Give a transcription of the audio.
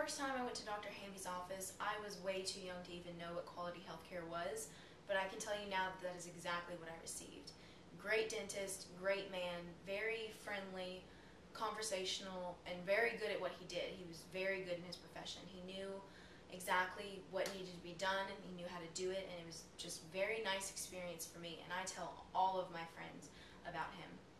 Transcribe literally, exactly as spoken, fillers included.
first time I went to Doctor Hamby's office, I was way too young to even know what quality healthcare was, but I can tell you now that that is exactly what I received. Great dentist, great man, very friendly, conversational, and very good at what he did. He was very good in his profession. He knew exactly what needed to be done, and he knew how to do it, and it was just a very nice experience for me, and I tell all of my friends about him.